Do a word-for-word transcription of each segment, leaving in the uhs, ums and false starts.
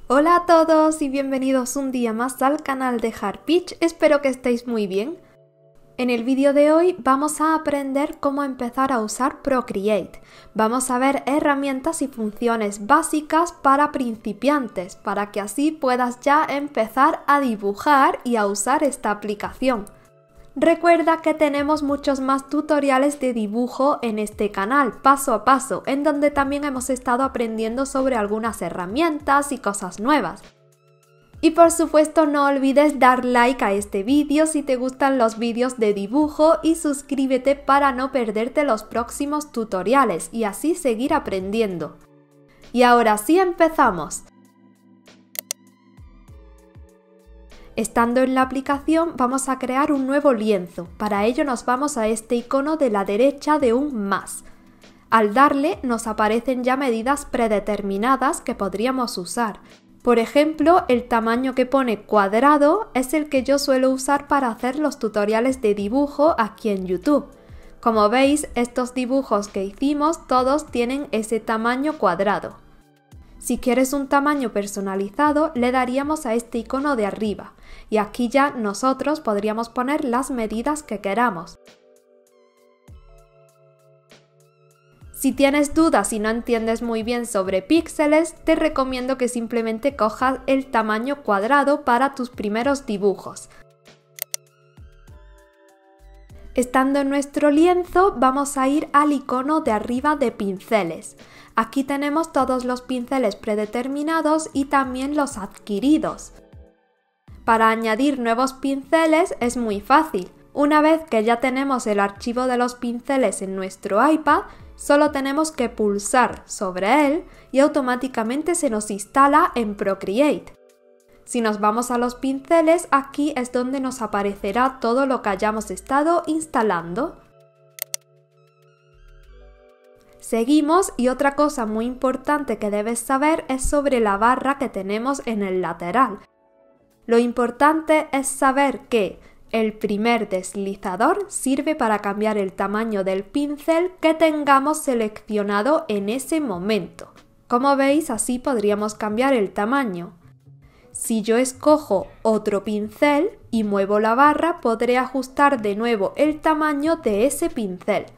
Hola a todos y bienvenidos un día más al canal de Harpeach, espero que estéis muy bien. En el vídeo de hoy vamos a aprender cómo empezar a usar Procreate. Vamos a ver herramientas y funciones básicas para principiantes, para que así puedas ya empezar a dibujar y a usar esta aplicación. Recuerda que tenemos muchos más tutoriales de dibujo en este canal, paso a paso, en donde también hemos estado aprendiendo sobre algunas herramientas y cosas nuevas. Y por supuesto no olvides dar like a este vídeo si te gustan los vídeos de dibujo y suscríbete para no perderte los próximos tutoriales y así seguir aprendiendo. Y ahora sí empezamos. Estando en la aplicación vamos a crear un nuevo lienzo. Para ello nos vamos a este icono de la derecha de un más. Al darle nos aparecen ya medidas predeterminadas que podríamos usar. Por ejemplo, el tamaño que pone cuadrado es el que yo suelo usar para hacer los tutoriales de dibujo aquí en YouTube. Como veis, estos dibujos que hicimos todos tienen ese tamaño cuadrado. Si quieres un tamaño personalizado, le daríamos a este icono de arriba y aquí ya nosotros podríamos poner las medidas que queramos. Si tienes dudas y no entiendes muy bien sobre píxeles, te recomiendo que simplemente cojas el tamaño cuadrado para tus primeros dibujos. Estando en nuestro lienzo, vamos a ir al icono de arriba de pinceles. Aquí tenemos todos los pinceles predeterminados y también los adquiridos. Para añadir nuevos pinceles es muy fácil. Una vez que ya tenemos el archivo de los pinceles en nuestro iPad, solo tenemos que pulsar sobre él y automáticamente se nos instala en Procreate. Si nos vamos a los pinceles, aquí es donde nos aparecerá todo lo que hayamos estado instalando. Seguimos y otra cosa muy importante que debes saber es sobre la barra que tenemos en el lateral. Lo importante es saber que el primer deslizador sirve para cambiar el tamaño del pincel que tengamos seleccionado en ese momento. Como veis, así podríamos cambiar el tamaño. Si yo escojo otro pincel y muevo la barra, podré ajustar de nuevo el tamaño de ese pincel.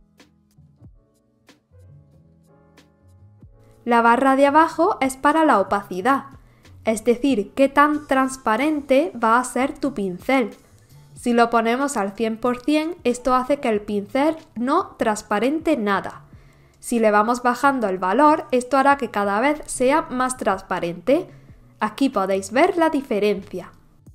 La barra de abajo es para la opacidad, es decir, qué tan transparente va a ser tu pincel. Si lo ponemos al cien por cien, esto hace que el pincel no transparente nada. Si le vamos bajando el valor, esto hará que cada vez sea más transparente. Aquí podéis ver la diferencia.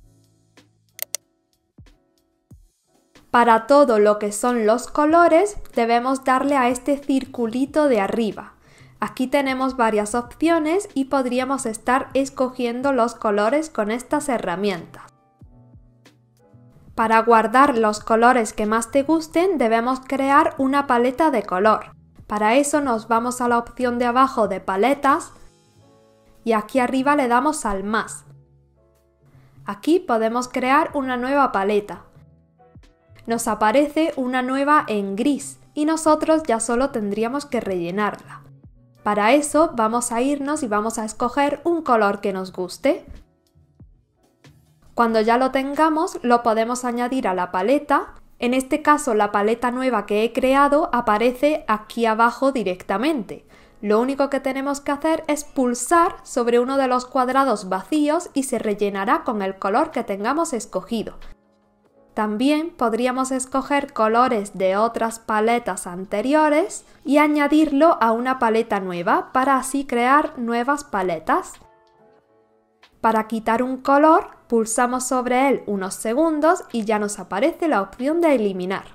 Para todo lo que son los colores, debemos darle a este circulito de arriba. Aquí tenemos varias opciones y podríamos estar escogiendo los colores con estas herramientas. Para guardar los colores que más te gusten, debemos crear una paleta de color. Para eso nos vamos a la opción de abajo de paletas y aquí arriba le damos al más. Aquí podemos crear una nueva paleta. Nos aparece una nueva en gris y nosotros ya solo tendríamos que rellenarla. Para eso vamos a irnos y vamos a escoger un color que nos guste. Cuando ya lo tengamos, lo podemos añadir a la paleta. En este caso, la paleta nueva que he creado aparece aquí abajo directamente. Lo único que tenemos que hacer es pulsar sobre uno de los cuadrados vacíos y se rellenará con el color que tengamos escogido. También podríamos escoger colores de otras paletas anteriores y añadirlo a una paleta nueva para así crear nuevas paletas. Para quitar un color, pulsamos sobre él unos segundos y ya nos aparece la opción de eliminar.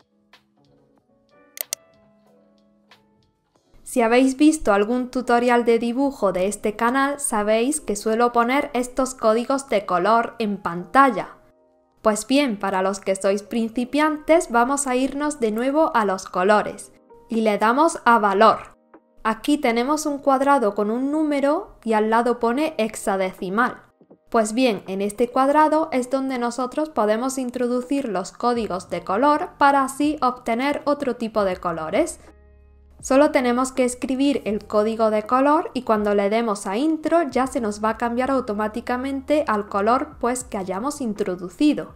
Si habéis visto algún tutorial de dibujo de este canal, sabéis que suelo poner estos códigos de color en pantalla. Pues bien, para los que sois principiantes, vamos a irnos de nuevo a los colores y le damos a valor. Aquí tenemos un cuadrado con un número y al lado pone hexadecimal. Pues bien, en este cuadrado es donde nosotros podemos introducir los códigos de color para así obtener otro tipo de colores. Solo tenemos que escribir el código de color y cuando le demos a intro ya se nos va a cambiar automáticamente al color pues que hayamos introducido.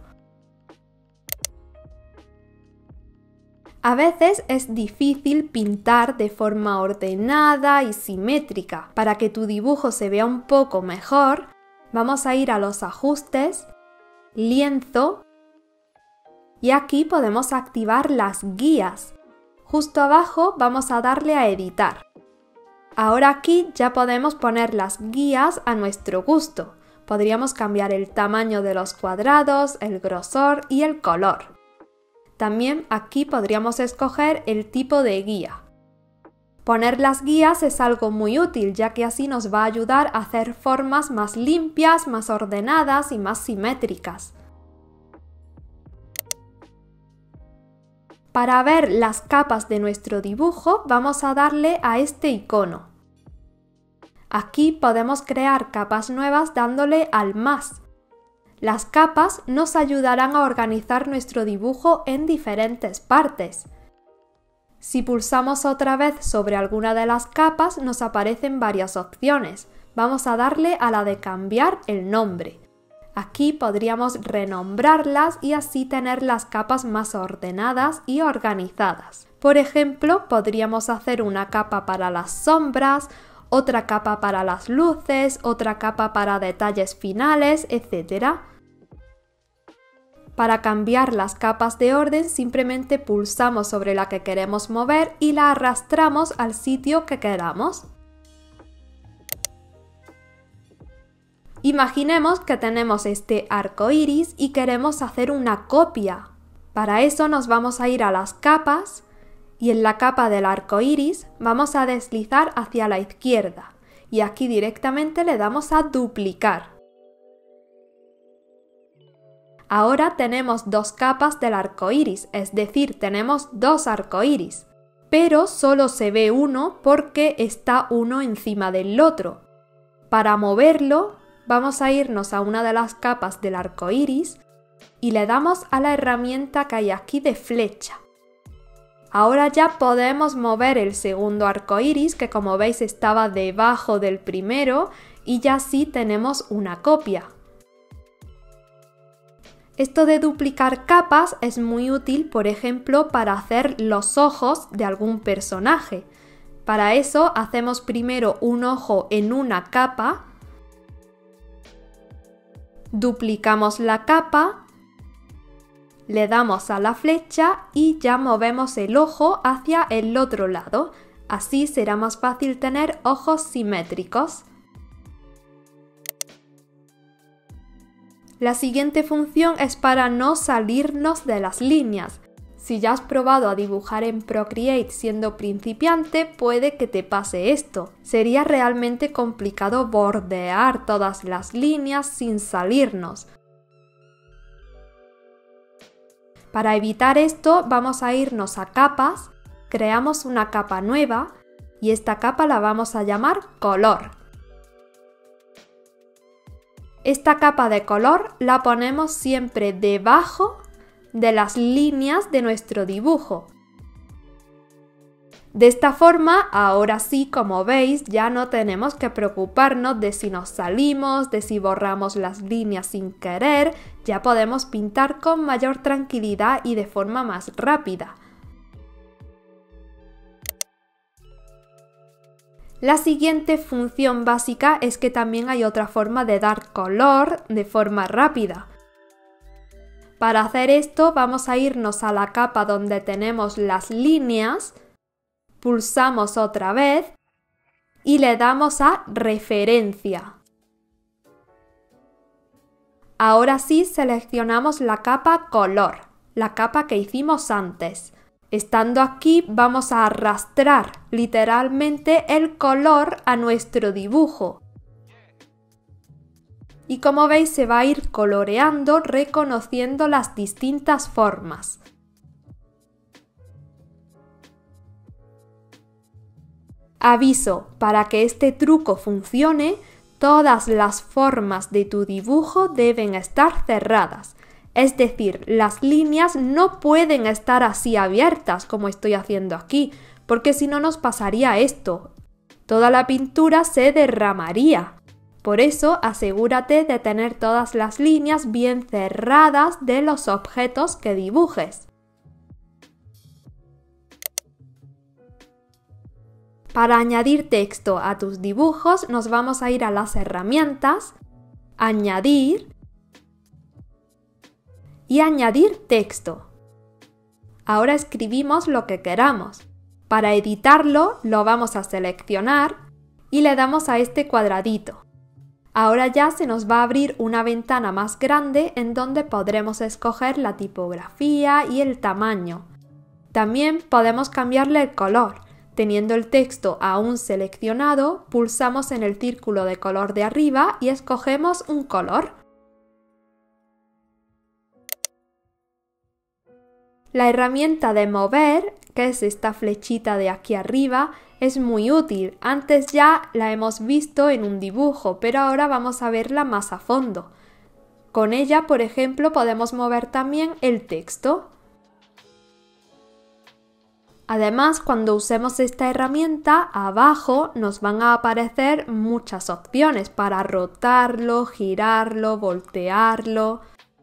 A veces es difícil pintar de forma ordenada y simétrica. Para que tu dibujo se vea un poco mejor, vamos a ir a los ajustes, lienzo y aquí podemos activar las guías. Justo abajo vamos a darle a editar. Ahora aquí ya podemos poner las guías a nuestro gusto. Podríamos cambiar el tamaño de los cuadrados, el grosor y el color. También aquí podríamos escoger el tipo de guía. Poner las guías es algo muy útil, ya que así nos va a ayudar a hacer formas más limpias, más ordenadas y más simétricas. Para ver las capas de nuestro dibujo, vamos a darle a este icono. Aquí podemos crear capas nuevas dándole al más. Las capas nos ayudarán a organizar nuestro dibujo en diferentes partes. Si pulsamos otra vez sobre alguna de las capas, nos aparecen varias opciones. Vamos a darle a la de cambiar el nombre. Aquí podríamos renombrarlas y así tener las capas más ordenadas y organizadas. Por ejemplo, podríamos hacer una capa para las sombras, otra capa para las luces, otra capa para detalles finales, etcétera. Para cambiar las capas de orden, simplemente pulsamos sobre la que queremos mover y la arrastramos al sitio que queramos. Imaginemos que tenemos este arco iris y queremos hacer una copia. Para eso nos vamos a ir a las capas y en la capa del arco iris vamos a deslizar hacia la izquierda y aquí directamente le damos a duplicar. Ahora tenemos dos capas del arco iris, es decir, tenemos dos arcoíris, pero solo se ve uno porque está uno encima del otro. Para moverlo, vamos a irnos a una de las capas del arco iris y le damos a la herramienta que hay aquí de flecha. Ahora ya podemos mover el segundo arco iris, que como veis estaba debajo del primero, y ya sí tenemos una copia. Esto de duplicar capas es muy útil, por ejemplo, para hacer los ojos de algún personaje. Para eso hacemos primero un ojo en una capa, duplicamos la capa, le damos a la flecha y ya movemos el ojo hacia el otro lado. Así será más fácil tener ojos simétricos. La siguiente función es para no salirnos de las líneas. Si ya has probado a dibujar en Procreate siendo principiante, puede que te pase esto. Sería realmente complicado bordear todas las líneas sin salirnos. Para evitar esto, vamos a irnos a capas, creamos una capa nueva y esta capa la vamos a llamar color. Esta capa de color la ponemos siempre debajo de las líneas de nuestro dibujo. De esta forma, ahora sí, como veis, ya no tenemos que preocuparnos de si nos salimos, de si borramos las líneas sin querer, ya podemos pintar con mayor tranquilidad y de forma más rápida. La siguiente función básica es que también hay otra forma de dar color de forma rápida. Para hacer esto vamos a irnos a la capa donde tenemos las líneas, pulsamos otra vez y le damos a referencia. Ahora sí seleccionamos la capa color, la capa que hicimos antes. Estando aquí vamos a arrastrar literalmente el color a nuestro dibujo. Y como veis se va a ir coloreando reconociendo las distintas formas. Aviso, para que este truco funcione, todas las formas de tu dibujo deben estar cerradas. Es decir, las líneas no pueden estar así abiertas como estoy haciendo aquí, porque si no nos pasaría esto. Toda la pintura se derramaría. Por eso asegúrate de tener todas las líneas bien cerradas de los objetos que dibujes. Para añadir texto a tus dibujos nos vamos a ir a las herramientas, añadir y añadir texto. Ahora escribimos lo que queramos. Para editarlo lo vamos a seleccionar y le damos a este cuadradito. Ahora ya se nos va a abrir una ventana más grande en donde podremos escoger la tipografía y el tamaño. También podemos cambiarle el color. Teniendo el texto aún seleccionado, pulsamos en el círculo de color de arriba y escogemos un color. La herramienta de mover, que es esta flechita de aquí arriba, es muy útil. Antes ya la hemos visto en un dibujo, pero ahora vamos a verla más a fondo. Con ella, por ejemplo, podemos mover también el texto. Además, cuando usemos esta herramienta, abajo nos van a aparecer muchas opciones para rotarlo, girarlo, voltearlo.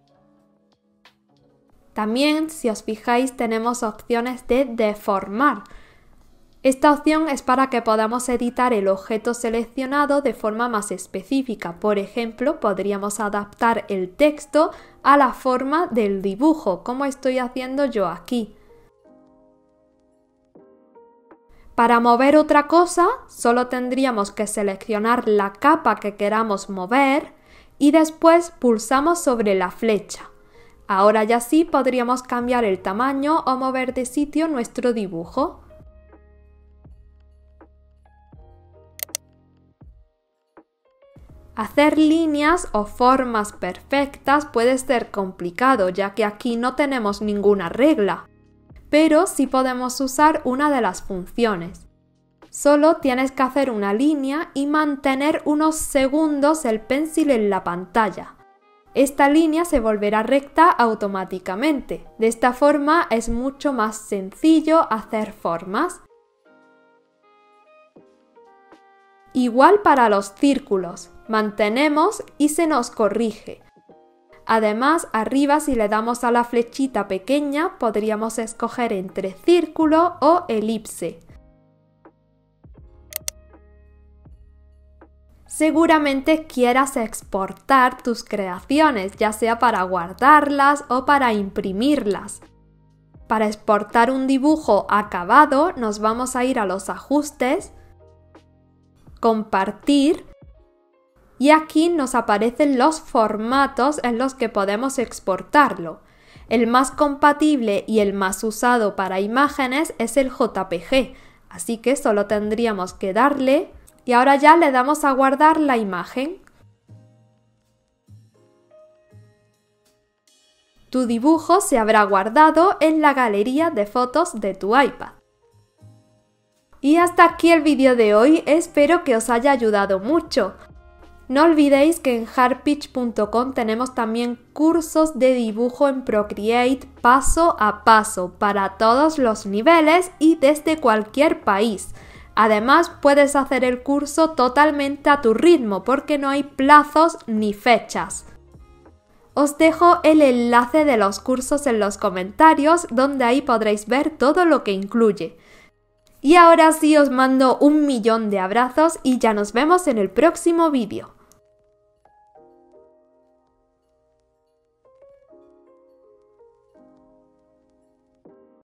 También, si os fijáis, tenemos opciones de deformar. Esta opción es para que podamos editar el objeto seleccionado de forma más específica. Por ejemplo, podríamos adaptar el texto a la forma del dibujo, como estoy haciendo yo aquí. Para mover otra cosa, solo tendríamos que seleccionar la capa que queramos mover y después pulsamos sobre la flecha. Ahora ya sí podríamos cambiar el tamaño o mover de sitio nuestro dibujo. Hacer líneas o formas perfectas puede ser complicado, ya que aquí no tenemos ninguna regla. Pero sí podemos usar una de las funciones. Solo tienes que hacer una línea y mantener unos segundos el pencil en la pantalla. Esta línea se volverá recta automáticamente. De esta forma es mucho más sencillo hacer formas. Igual para los círculos. Mantenemos y se nos corrige. Además, arriba si le damos a la flechita pequeña, podríamos escoger entre círculo o elipse. Seguramente quieras exportar tus creaciones, ya sea para guardarlas o para imprimirlas. Para exportar un dibujo acabado, nos vamos a ir a los ajustes, compartir, y aquí nos aparecen los formatos en los que podemos exportarlo. El más compatible y el más usado para imágenes es el J P G, así que solo tendríamos que darle y ahora ya le damos a guardar la imagen. Tu dibujo se habrá guardado en la galería de fotos de tu iPad. Y hasta aquí el vídeo de hoy, espero que os haya ayudado mucho. No olvidéis que en Harpitch punto com tenemos también cursos de dibujo en Procreate paso a paso para todos los niveles y desde cualquier país. Además, puedes hacer el curso totalmente a tu ritmo porque no hay plazos ni fechas. Os dejo el enlace de los cursos en los comentarios, donde ahí podréis ver todo lo que incluye. Y ahora sí os mando un millón de abrazos y ya nos vemos en el próximo vídeo.